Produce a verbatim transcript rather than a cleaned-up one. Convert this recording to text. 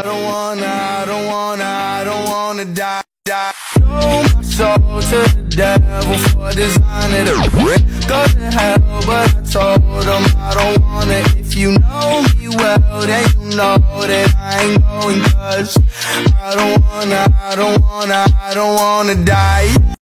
don't wanna, I don't wanna, I don't wanna die, die. Sold my soul to the devil for designing it. Go to hell, but I told him I don't want it. If you know me well, then you know that I ain't going, cause I don't wanna, I don't wanna, I don't wanna die.